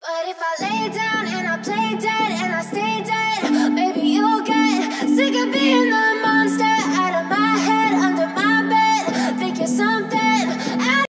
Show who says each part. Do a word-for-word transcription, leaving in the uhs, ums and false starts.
Speaker 1: But if I lay down and I play dead and I